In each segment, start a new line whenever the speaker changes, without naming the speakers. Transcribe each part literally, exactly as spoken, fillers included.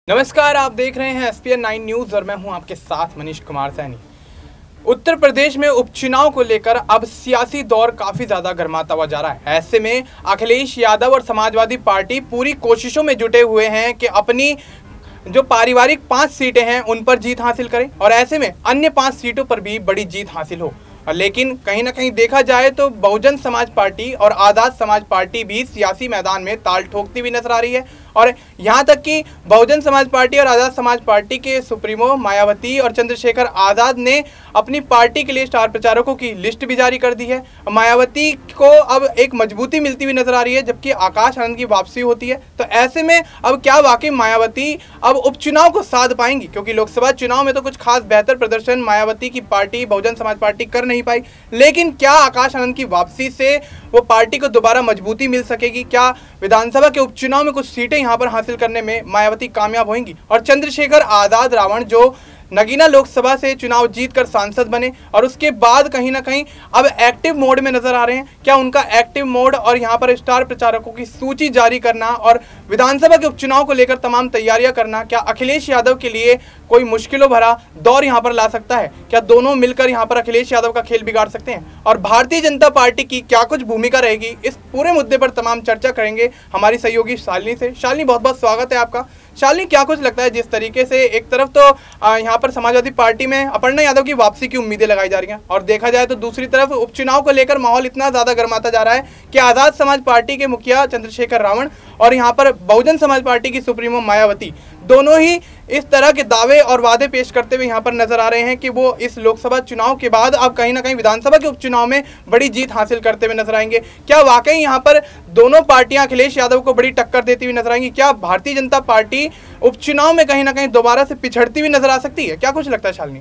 नमस्कार, आप देख रहे हैं S P N nine news और मैं हूं आपके साथ मनीष कुमार सैनी। उत्तर प्रदेश में उपचुनाव को लेकर अब सियासी दौर काफ़ी ज़्यादा गर्माता हुआ जा रहा है। ऐसे में अखिलेश यादव और समाजवादी पार्टी पूरी कोशिशों में जुटे हुए हैं कि अपनी जो पारिवारिक पाँच सीटें हैं उन पर जीत हासिल करें और ऐसे में अन्य पाँच सीटों पर भी बड़ी जीत हासिल हो। लेकिन कहीं ना कहीं देखा जाए तो बहुजन समाज पार्टी और आज़ाद समाज पार्टी भी सियासी मैदान में ताल ठोकती हुई नजर आ रही है और यहाँ तक कि बहुजन समाज पार्टी और आज़ाद समाज पार्टी के सुप्रीमो मायावती और चंद्रशेखर आज़ाद ने अपनी पार्टी के लिए स्टार प्रचारकों की लिस्ट भी जारी कर दी है। मायावती को अब एक मजबूती मिलती हुई नजर आ रही है जबकि आकाश आनंद की वापसी होती है। तो ऐसे में अब क्या वाकई मायावती अब उपचुनाव को साध पाएंगी, क्योंकि लोकसभा चुनाव में तो कुछ खास बेहतर प्रदर्शन मायावती की पार्टी बहुजन समाज पार्टी कर नहीं पाई, लेकिन क्या आकाश आनंद की वापसी से वो पार्टी को दोबारा मजबूती मिल सकेगी? क्या विधानसभा के उपचुनाव में कुछ सीटें यहां पर हासिल करने में मायावती कामयाब होंगी? और चंद्रशेखर आज़ाद रावण जो नगीना लोकसभा से चुनाव जीतकर सांसद बने और उसके बाद कहीं ना कहीं अब एक्टिव मोड में नजर आ रहे हैं, क्या उनका एक्टिव मोड और यहां पर स्टार प्रचारकों की सूची जारी करना और विधानसभा के उपचुनाव को लेकर तमाम तैयारियां करना, क्या अखिलेश यादव के लिए कोई मुश्किलों भरा दौर यहां पर ला सकता है? क्या दोनों मिलकर यहां पर अखिलेश यादव का खेल बिगाड़ सकते हैं? और भारतीय जनता पार्टी की क्या कुछ भूमिका रहेगी, इस पूरे मुद्दे पर तमाम चर्चा करेंगे हमारी सहयोगी शालिनी से। शालिनी, बहुत बहुत स्वागत है आपका। शालिनी, क्या कुछ लगता है जिस तरीके से एक तरफ तो यहाँ पर समाजवादी पार्टी में अपर्णा यादव की वापसी की उम्मीदें लगाई जा रही हैं और देखा जाए तो दूसरी तरफ उपचुनाव को लेकर माहौल इतना ज़्यादा गर्माता जा रहा है कि आज़ाद समाज पार्टी के मुखिया चंद्रशेखर रावण और यहाँ पर बहुजन समाज पार्टी की सुप्रीमो मायावती दोनों ही इस तरह के दावे और वादे पेश करते हुए यहाँ पर नजर आ रहे हैं कि वो इस लोकसभा चुनाव के बाद अब कहीं ना कहीं विधानसभा के उपचुनाव में बड़ी जीत हासिल करते हुए नजर आएंगे। क्या वाकई यहाँ पर दोनों पार्टियां अखिलेश यादव को बड़ी टक्कर देती हुई नजर आएंगी? क्या भारतीय जनता पार्टी उपचुनाव में कहीं ना कहीं दोबारा से पिछड़ती हुई नजर आ सकती है? क्या कुछ लगता है शालिनी?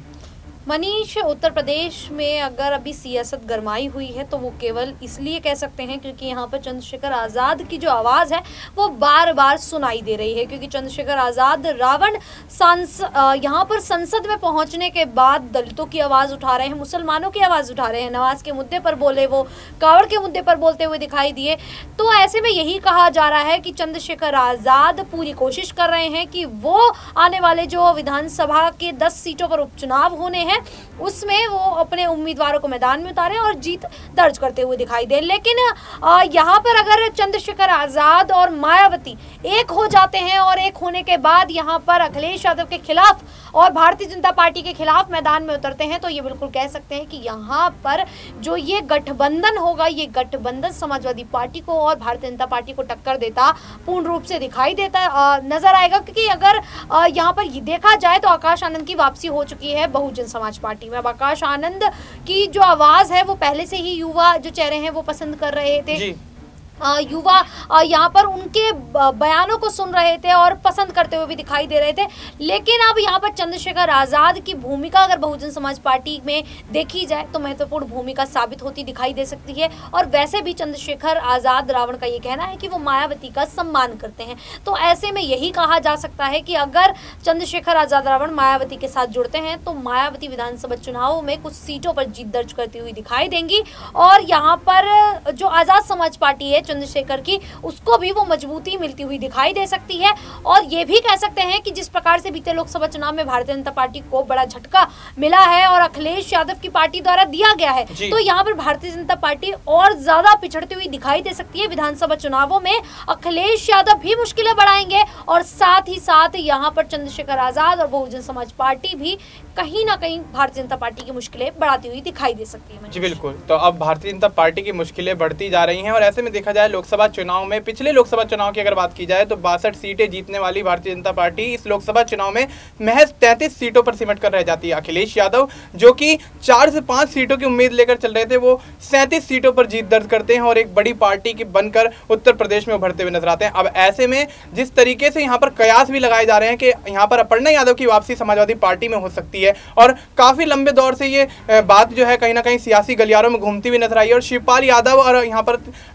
मनीष, उत्तर प्रदेश में अगर अभी सियासत गरमाई हुई है तो वो केवल इसलिए कह सकते हैं क्योंकि यहाँ पर चंद्रशेखर आज़ाद की जो आवाज़ है वो बार बार सुनाई दे रही है, क्योंकि चंद्रशेखर आज़ाद रावण सांस यहाँ पर संसद में पहुँचने के बाद दलितों की आवाज़ उठा रहे हैं, मुसलमानों की आवाज़ उठा रहे हैं, नवाज के मुद्दे पर बोले, वो कावड़ के मुद्दे पर बोलते हुए दिखाई दिए। तो ऐसे में यही कहा जा रहा है कि चंद्रशेखर आज़ाद पूरी कोशिश कर रहे हैं कि वो आने वाले जो विधानसभा के दस सीटों पर उपचुनाव होने हैं उसमें वो अपने उम्मीदवारों को मैदान में उतारें और जीत दर्ज करते हुए दिखाई दे। लेकिन यहाँ पर अगर चंद्रशेखर आज़ाद और मायावती एक हो जाते हैं और एक होने के बाद यहाँ पर अखिलेश यादव के खिलाफ और भारतीय जनता पार्टी के खिलाफ मैदान में उतरते हैं तो ये बिल्कुल कह सकते हैं कि यहाँ पर जो ये गठबंधन होगा, ये गठबंधन समाजवादी पार्टी को और भारतीय जनता पार्टी को टक्कर देता पूर्ण रूप से दिखाई देता नजर आएगा। क्योंकि अगर यहाँ पर देखा जाए तो आकाश आनंद की वापसी हो चुकी है बहुजन समाज पार्टी में। अब आकाश आनंद की जो आवाज है वो पहले से ही युवा जो चेहरे हैं वो पसंद कर रहे थे जी। आ, युवा यहाँ पर उनके बयानों को सुन रहे थे और पसंद करते हुए भी दिखाई दे रहे थे। लेकिन अब यहाँ पर चंद्रशेखर आज़ाद की भूमिका अगर बहुजन समाज पार्टी में देखी जाए तो महत्वपूर्ण भूमिका साबित होती दिखाई दे सकती है। और वैसे भी चंद्रशेखर आज़ाद रावण का ये कहना है कि वो मायावती का सम्मान करते हैं, तो ऐसे में यही कहा जा सकता है कि अगर चंद्रशेखर आज़ाद रावण मायावती के साथ जुड़ते हैं तो मायावती विधानसभा चुनावों में कुछ सीटों पर जीत दर्ज करती हुई दिखाई देंगी और यहाँ पर जो आज़ाद समाज पार्टी है चंद्रशेखर की, उसको भी वो मजबूती मिलती हुई दिखाई दे सकती है। और ये भी कह सकते हैं कि जिस प्रकार से बीते लोकसभा चुनाव में भारतीय जनता पार्टी को बड़ा झटका मिला है और अखिलेश यादव की पार्टी द्वारा दिया गया है, तो यहाँ पर भारतीय जनता पार्टी और ज्यादा पिछड़ती हुई दिखाई दे सकती है। विधानसभा चुनावों में अखिलेश यादव भी मुश्किलें बढ़ाएंगे और साथ ही साथ यहाँ पर चंद्रशेखर आज़ाद और बहुजन समाज पार्टी भी कहीं ना कहीं भारतीय जनता पार्टी की मुश्किलें बढ़ाती हुई दिखाई दे सकती है।
जी बिल्कुल, तो अब भारतीय जनता पार्टी की मुश्किलें बढ़ती जा रही हैं और ऐसे में देखा जाए लोकसभा चुनाव में, पिछले लोकसभा चुनाव की अगर बात की जाए तो बासठ सीटें जीतने वाली भारतीय जनता पार्टी इस लोकसभा चुनाव में महज तैंतीस सीटों पर सिमट कर रह जाती है। अखिलेश यादव जो कि चार से पांच सीटों की उम्मीद लेकर चल रहे थे, वो सैंतीस सीटों पर जीत दर्ज करते हैं और एक बड़ी पार्टी की बनकर उत्तर प्रदेश में उभरते हुए नजर आते हैं। अब ऐसे में जिस तरीके से यहाँ पर कयास भी लगाए जा रहे हैं कि यहाँ पर अपर्णा यादव की वापसी समाजवादी पार्टी में हो सकती है और काफी लंबे दौर से ये बात जो है कहीं ना कहीं सियासी गलियारों में घूमती हुई नजर आई है और शिवपाल यादव और यहाँ पर डिम्पल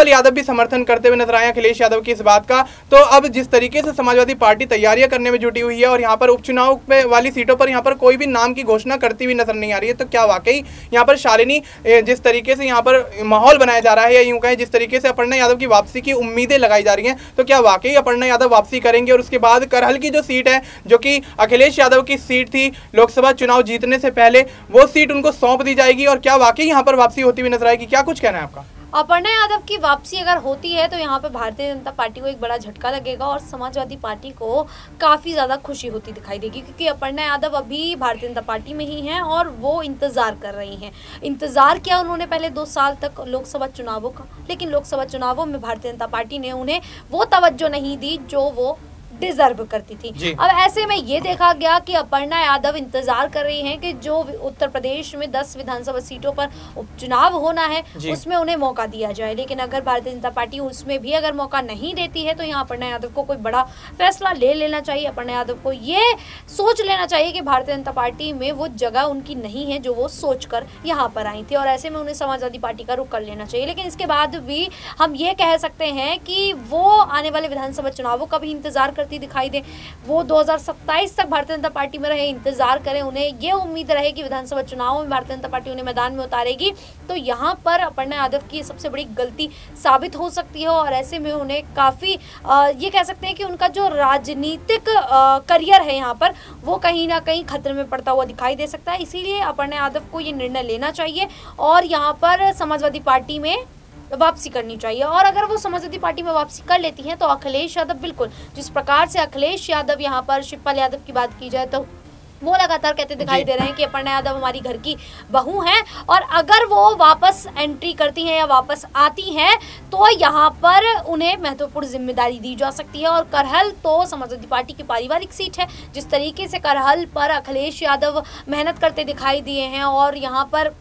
डिम्पल यादव भी समर्थन करते हुए नजर आए अखिलेश यादव की इस बात का। तो अब जिस तरीके से समाजवादी पार्टी तैयारियां करने में जुटी हुई है और यहाँ पर उपचुनाव पे वाली सीटों पर यहाँ पर कोई भी नाम की घोषणा करती हुई नजर नहीं आ रही है, तो क्या वाकई यहाँ पर शालिनी जिस तरीके से यहाँ पर माहौल बनाया जा रहा है, या यूं कहें जिस तरीके से अपर्णा यादव की वापसी की उम्मीदें लगाई जा रही हैं, तो क्या वाकई अपर्णा यादव वापसी करेंगे और उसके बाद करहल की जो सीट है, जो कि अखिलेश यादव की सीट थी लोकसभा चुनाव जीतने से पहले, वो सीट उनको सौंप दी जाएगी और क्या वाकई यहाँ पर वापसी होती हुई नजर आएगी? क्या कुछ कहना है आपका?
अपर्णा यादव की वापसी अगर होती है तो यहाँ पे भारतीय जनता पार्टी को एक बड़ा झटका लगेगा और समाजवादी पार्टी को काफ़ी ज़्यादा खुशी होती दिखाई देगी, क्योंकि अपर्णा यादव अभी भारतीय जनता पार्टी में ही हैं और वो इंतज़ार कर रही हैं। इंतज़ार किया उन्होंने पहले दो साल तक लोकसभा चुनावों का, लेकिन लोकसभा चुनावों में भारतीय जनता पार्टी ने उन्हें वो तवज्जो नहीं दी जो वो डिजर्व करती थी। अब ऐसे में ये देखा गया कि अपर्णा यादव इंतजार कर रही हैं कि जो उत्तर प्रदेश में दस विधानसभा सीटों पर उपचुनाव होना है उसमें उन्हें मौका दिया जाए, लेकिन अगर भारतीय जनता पार्टी उसमें भी अगर मौका नहीं देती है तो यहाँ अपर्णा यादव को कोई बड़ा फैसला ले लेना चाहिए। अपर्णा यादव को ये सोच लेना चाहिए कि भारतीय जनता पार्टी में वो जगह उनकी नहीं है जो वो सोच कर यहाँ पर आई थी, और ऐसे में उन्हें समाजवादी पार्टी का रुख कर लेना चाहिए। लेकिन इसके बाद भी हम ये कह सकते हैं कि वो आने वाले विधानसभा चुनावों का भी इंतजार करती दिखाई दे। वो दो हज़ार सत्ताईस तक भारतीय जनता पार्टी में रहे, इंतजार करें, उन्हें ये उम्मीद रहे कि विधानसभा चुनाव में भारतीय जनता पार्टी उन्हें मैदान में उतारेगी, तो यहाँ पर अपर्णा यादव की सबसे बड़ी गलती साबित हो सकती है और ऐसे में उन्हें काफ़ी ये कह सकते हैं कि उनका जो राजनीतिक करियर है यहाँ पर वो कहीं ना कहीं खतरे में पड़ता हुआ दिखाई दे सकता है। इसीलिए अपर्णा यादव को ये निर्णय लेना चाहिए और यहाँ पर समाजवादी पार्टी में वापसी करनी चाहिए। और अगर वो समाजवादी पार्टी में वापसी कर लेती हैं तो अखिलेश यादव, बिल्कुल जिस प्रकार से अखिलेश यादव यहाँ पर शिवपाल यादव की बात की जाए तो वो लगातार कहते दिखाई दे रहे हैं कि अपर्णा यादव हमारी घर की बहू हैं, और अगर वो वापस एंट्री करती हैं या वापस आती हैं तो यहाँ पर उन्हें महत्वपूर्ण जिम्मेदारी दी जा सकती है। और करहल तो समाजवादी पार्टी की पारिवारिक सीट है, जिस तरीके से करहल पर अखिलेश यादव मेहनत करते दिखाई दिए हैं और यहाँ पर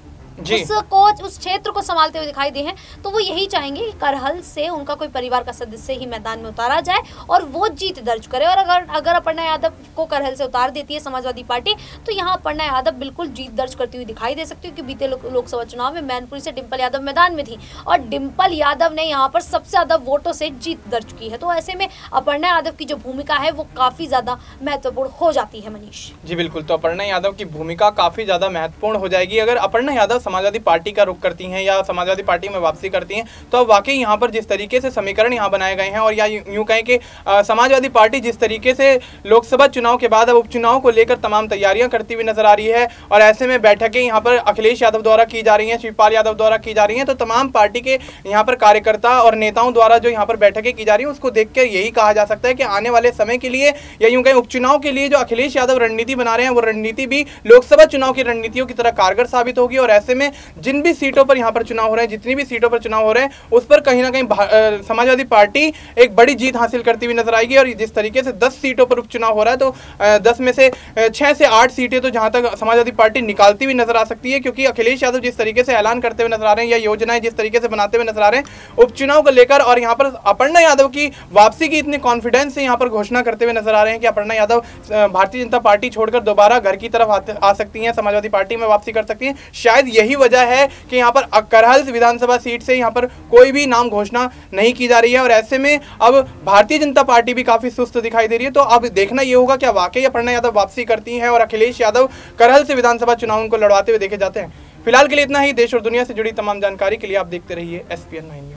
उस कोच उस क्षेत्र को संभालते हुए दिखाई दे हैं, तो वो यही चाहेंगे कि करहल से उनका कोई परिवार का सदस्य ही मैदान में उतारा जाए और वो जीत दर्ज करे। और अगर अगर अपर्णा यादव को करहल से उतार देती है समाजवादी पार्टी तो यहाँ अपर्णा यादव बिल्कुल जीत दर्ज करती हुई दिखाई दे सकती है, क्योंकि बीते लोकसभा चुनाव में मैनपुरी से डिम्पल यादव मैदान में थी और डिम्पल यादव ने यहाँ पर सबसे ज्यादा वोटों से जीत दर्ज की है। तो ऐसे में अपर्णा यादव की जो भूमिका है वो काफी ज्यादा महत्वपूर्ण हो जाती है। मनीष
जी बिल्कुल, तो अपर्णा यादव की भूमिका काफी ज्यादा महत्वपूर्ण हो जाएगी अगर अपर्णा यादव समाजवादी पार्टी का रुख करती हैं या समाजवादी पार्टी में वापसी करती हैं। तो अब वाकई यहाँ पर जिस तरीके से समीकरण यहाँ बनाए गए हैं और या यूं कहें कि समाजवादी पार्टी जिस तरीके से लोकसभा चुनाव के बाद अब उपचुनाव को लेकर तमाम तैयारियां करती हुई नजर आ रही है और ऐसे में बैठकें यहाँ पर अखिलेश यादव द्वारा की जा रही हैं, शिवपाल यादव द्वारा की जा रही हैं, तो तमाम पार्टी के यहाँ पर कार्यकर्ता और नेताओं द्वारा जो यहाँ पर बैठकें की जा रही हैं उसको देख कर यही कहा जा सकता है कि आने वाले समय के लिए या यूं कहें उपचुनाव के लिए जो अखिलेश यादव रणनीति बना रहे हैं वो रणनीति भी लोकसभा चुनाव की रणनीतियों की तरह कारगर साबित होगी। और ऐसे में जिन भी सीटों पर यहाँ पर चुनाव हो रहे हैं, जितनी भी सीटों पर चुनाव हो रहे हैं, उस पर कहीं ना कहीं समाजवादी पार्टी एक बड़ी जीत हासिल करती हुई नजर आएगी। और जिस तरीके से दस सीटों पर उपचुनाव हो रहा है तो दस में से छह से आठ सीटें तो जहां तक समाजवादी पार्टी निकालती हुई नजर आ सकती है, क्योंकि अखिलेश यादव जिस तरीके से ऐलान करते हुए नजर आ रहे हैं या योजनाएं जिस तरीके से बनाते हुए नजर आ रहे हैं उपचुनाव को लेकर, और यहाँ पर अपर्णा यादव की वापसी की इतनी कॉन्फिडेंस से यहाँ पर घोषणा करते हुए नजर आ रहे हैं कि अपर्णा यादव भारतीय जनता पार्टी छोड़कर दोबारा घर की तरफ आ सकती हैं, समाजवादी पार्टी में वापसी कर सकती हैं। शायद यही वजह है कि यहाँ पर करहल विधानसभा सीट से यहाँ पर कोई भी नाम घोषणा नहीं की जा रही है और ऐसे में अब भारतीय जनता पार्टी भी काफी सुस्त दिखाई दे रही है। तो अब देखना ये होगा क्या वाकई अपर्णा यादव वापसी करती हैं और अखिलेश यादव करहल से विधानसभा चुनाव को लड़वाते हुए देखे जाते हैं। फिलहाल के लिए इतना ही। देश और दुनिया से जुड़ी तमाम जानकारी के लिए आप देखते रहिए एस पी एन नाइन।